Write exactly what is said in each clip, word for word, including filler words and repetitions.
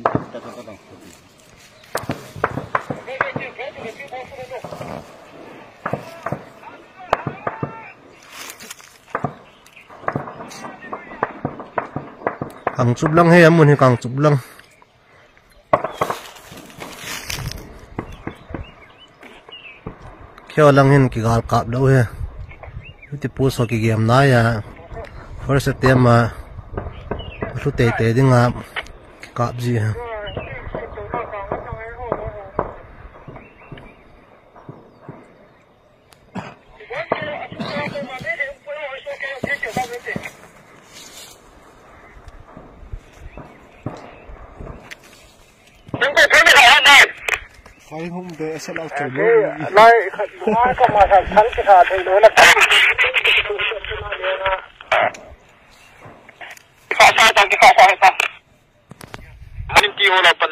Càng chụp lăng hay muốn thì càng chụp lăng. Kêu lăng hin cái gal cạp đâu he. Thì bố số cái game này à. First attempt mà. Lúc tệ tệ đi ngap cái cạp gì ha. Khai hôm để sẽ lao chuẩn luôn. Này, nói có mà thằng thắng cái thà thì nói là khó sao chẳng cái khó khó sao. Anh kêu là phần.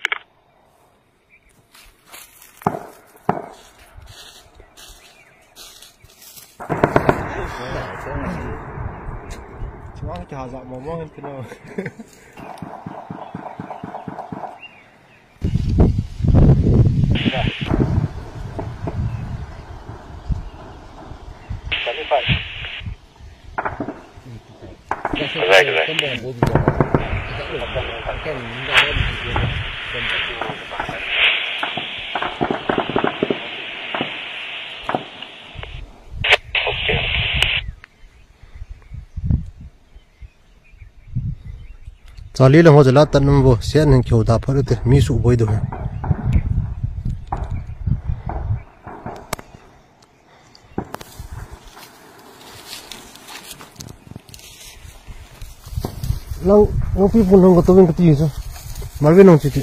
Chúng ta chờ dọn một món cái nào. Keren, keren. Charlie lang ho jala tan wo sian ning kyo da phar te mi su boi do lang no pi pun long to ben ti so marve nong chi ti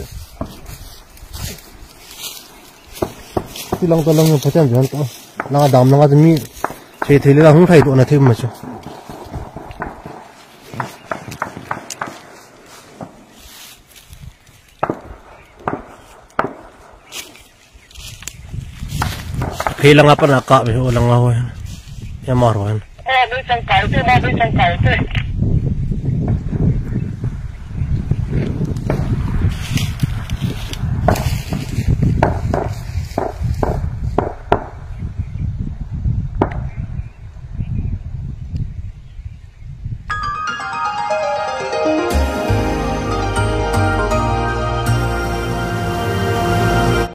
ti lang to lang no patan jan to la dam la ga mi che thele la hung thai to na them ma chu phi lang apa na ka be ho lang ho ya mar ho eh, ni chang kai te, ma ni chang kai te.